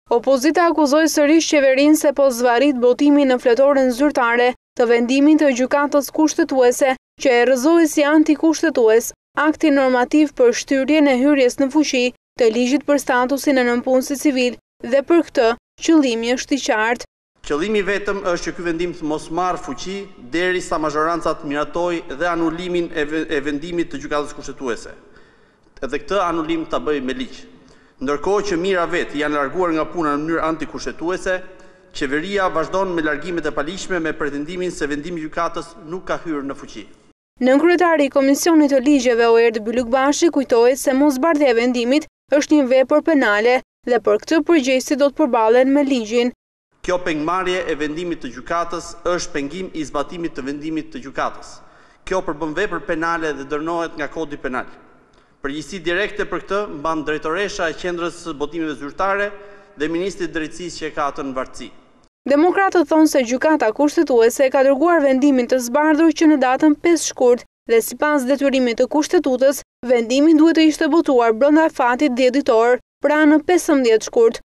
Opozita akuzoi sërish qeverinë se po zvarrit botimin në fletoren zyrtare të vendimit të gjykatës kushtetuese që e rrëzoi si antikushtetues aktin normativ për shtyrjen e hyrjes në fuqi të ligjit për statusin e nënpunësit civil dhe për këtë qëllimi është i qartë. Qëllimi vetëm është që ky vendim të mos marrë fuqi derisa mazhorancat miratojë dhe anulimin e vendimit të gjykatës kushtetuese. Edhe këtë anulim ta bëjë me ligj. Ndërkohë që mira vetë janë larguar nga puna në mënyrë antikushtetuese, qeveria vazhdon me largimet e paligjshme me pretendimin se vendimi i gjykatës nuk ka hyrë në fuqi. Nënkryetari i Komisionit të Ligjeve Oerd Bylukbashi kujtoi se mosbardhja e vendimit është një vepër penale dhe për këtë përgjegjësit do të përballen me ligjin. Kjo pengmarrje e vendimit të gjykatës është pengim i zbatimit të vendimit të gjykatës. Kjo përbën vepër penale dhe dënohet nga Kodi Penal. Përgjegjësi direkte për këtë mban drejtoresha e Qendrës së Botimeve Zyrtare dhe Ministri i Drejtësisë që e ka atë në vartësi. Demokratët thonë se gjykata kushtetuese ka dërguar vendimin të zbardhur që në datën 5 shkurt dhe sipas detyrimit të kushtetutës, vendimi duhet të ishte botuar brenda fatit 10 ditor, pra në 15 shkurt.